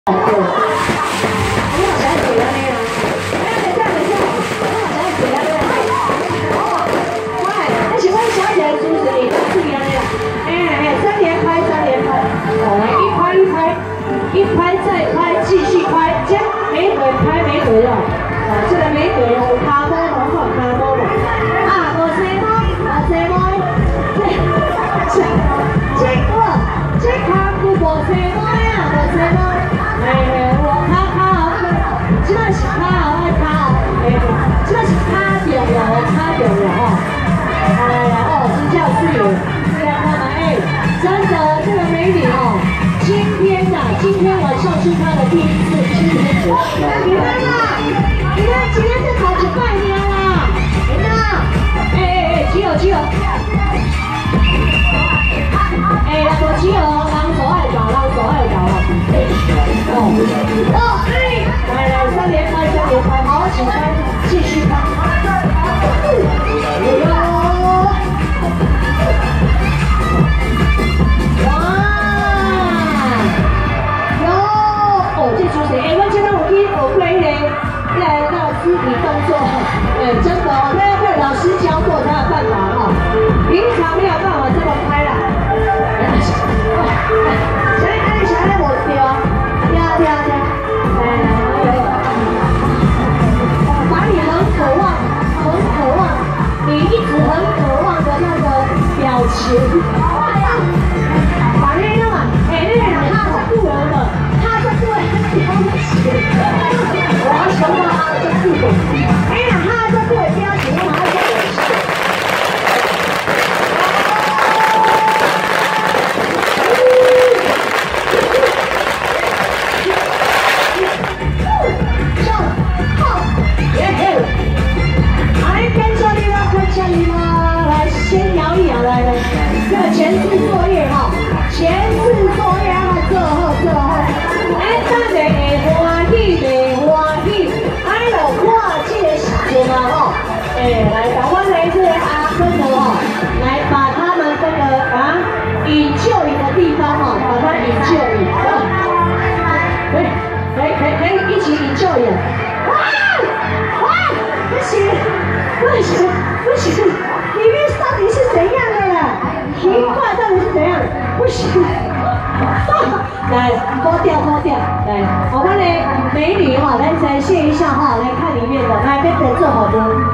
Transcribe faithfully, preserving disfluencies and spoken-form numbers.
一拍再拍，继续拍，这样没腿拍没腿了，啊，这个没腿了，有卡波无好卡波无，啊，无西毛，无西毛，这这这个这卡骨无西毛呀，无西毛，哎哎，我卡卡好，这个是卡好爱卡好，哎，这个是卡掉了，卡掉了哦，哎呀哦，真叫是有，这样看嘛，哎，真的这个美女哦。 今天呐、啊，今天晚上是他的第一次今天活动。你看啦，你看今天是考几拜年啦？你看，哎哎哎，只有只有，哎，那个只有人手爱搞，人手爱搞哦。哦哦，哎，来来，三连拍，三连拍，好，请拍，继续拍。哎呦！ 哎，我今天我去学过那个，那个那个肢体动作，哎，真的哦，那要被老师教过才有办法哈，平常没有办法这么拍啦。小爱，哎，小爱，我对啊，对啊，对啊，对啊，来来来，把你很渴望、很渴望，你一直很渴望的那个表情，把那个嘛，哎，那个人他是不能的。 我要想到他的这副本，哎呀，他的这副本标题，我马上就有写。上，好，耶嘿！来跟着你了，跟着你了，来先摇一摇，来来，这个前置作业哈，前置作业啊，这后这后。 哎，等下会欢喜袂欢喜，哎呦，看这个时阵啊吼，哎，来把我们这个阿芬哦，来把他们这个啊引咎引的地方哦，把它引咎引，可以可以可以可以一起引咎引，哇哇，不行不行不行，里面到底是怎样的啦？奇怪，到底是怎样？不行。 来，脱掉，脱掉，来，我们的美女哈，来展现一下哈，来看里面的，来，跟着做好的。